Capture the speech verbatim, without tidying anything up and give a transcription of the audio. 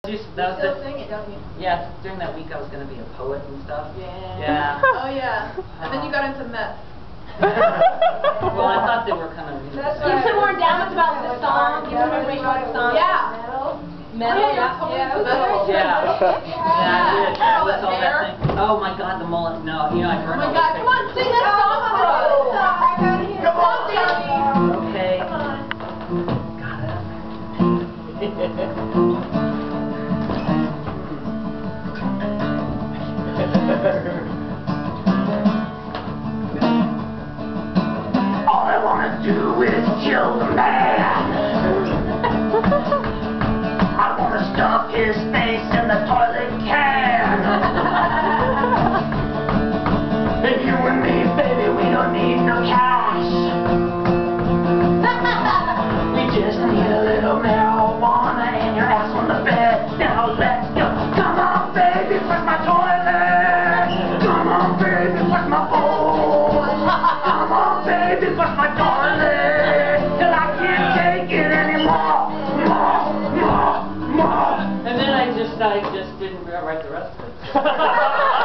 Just, You that was still the, sing it, don't you? yeah, during that week I was going to be a poet and stuff. Yeah. Yeah. Oh yeah. And then you got into meth. Well, I thought they were kind of... You know, Give some more endowments about the song. Give some information about the song. Yeah. Metal, yeah. Yeah. Yeah. yeah. Yeah, I did. All With that all that hair. thing. Oh my god, the mullet. No, you know, I Oh burned my all god, those come on, pictures. sing that song for us. Come on, Danny. Okay. Come on. All I wanna do is kill the man. I wanna stuff his face in the toilet can. And you and me, baby, we don't need no cash. We just need a little marijuana and your ass on the bed. Now let's go. Come on, baby, flush my toilet. Come on, baby, flush my bowl. Come on, baby, flush my toilet. Till I can't take it anymore. More, more, more. And then I just, I just didn't write the rest of it.